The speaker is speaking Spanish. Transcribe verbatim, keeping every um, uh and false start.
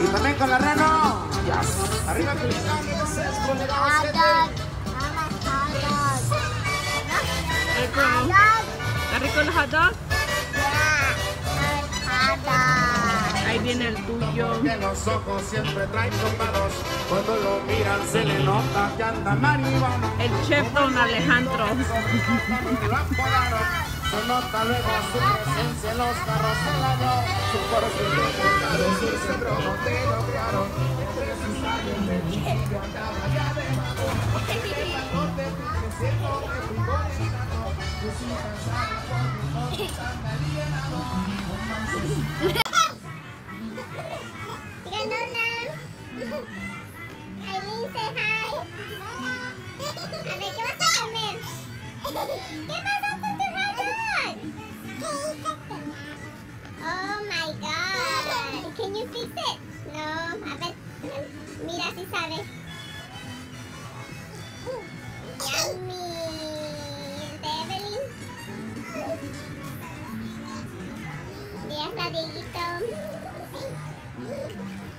Y también con la Reno. Yes. Arriba Culiacán, entonces, con el Hot siete. dog. Mama, hot dog. Rico, Hot ¿no? dog. ¿Está rico el hot dog? Yeah. Hot dog. Ahí viene el tuyo. Porque los ojos siempre traen topados. Cuando lo miran se le nota que anda marihuana. El chef Don Alejandro. Lo apodaron. Se nota luego su presencia en los carros se la dio. Su porte de pecado, su centro no te lograron. Entre sus años de chiquillo andaba ya de mago. No te fijes en lo que frigorizado. Tus hijas saben por mi foto están alienado. Digan hola. Aileen, say hi. A ver, ¿qué vas a comer? ¿Qué vas a hacer tu hot dog? Oh my god. Can you fix it? No, a ver. Mira si sabe. Yummy. ¿De Evelyn? Díaz, Dieguito.